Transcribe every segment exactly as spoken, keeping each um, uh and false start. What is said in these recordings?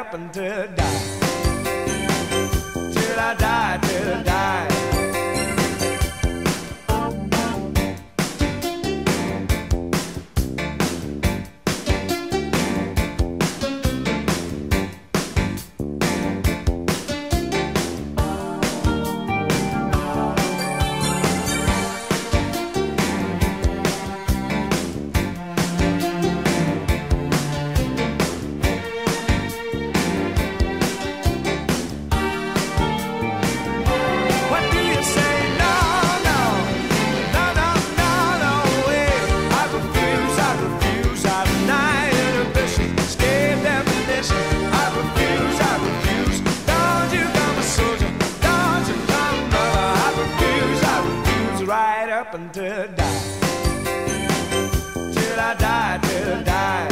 up until I die. Till I die, till I die. Right up until I die. Till I die, till I die.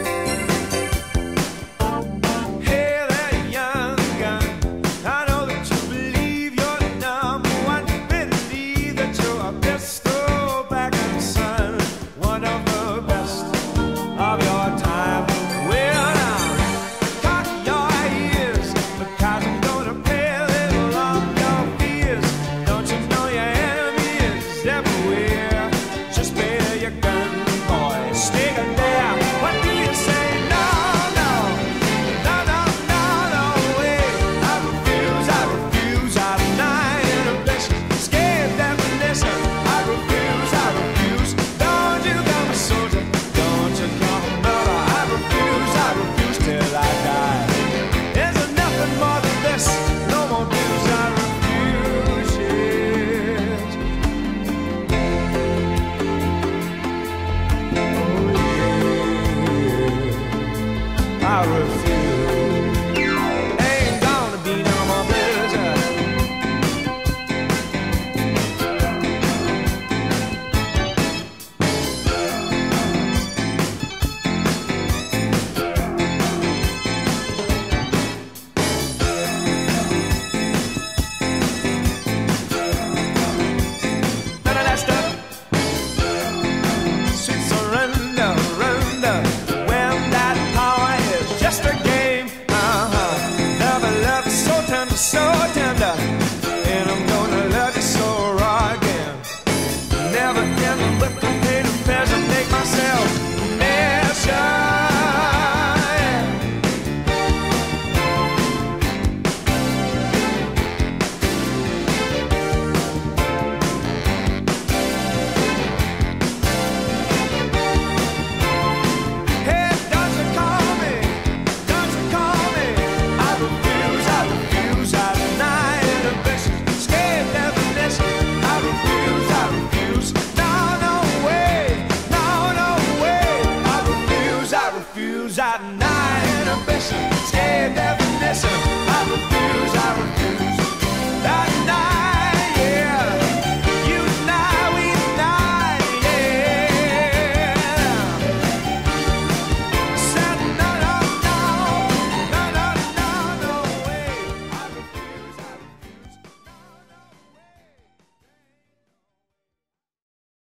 Hey there, young gun, I know that you believe you're number one. Believe that you're a pistol backing son, one of the best of your time. Well now, cock your ears, because I'm gonna pay a little on your fears. Don't you know your enemy everywhere? Just bear your gun, boy, stick it there. What do you say? No, no, no, no, no, no way. I refuse, I refuse, I deny inhibition, scared definition. I refuse, I refuse. Don't you come a soldier, don't you come a murder. I refuse, I refuse till I die. Is there nothing more than this? No more dues, I refuse, yes. I refuse.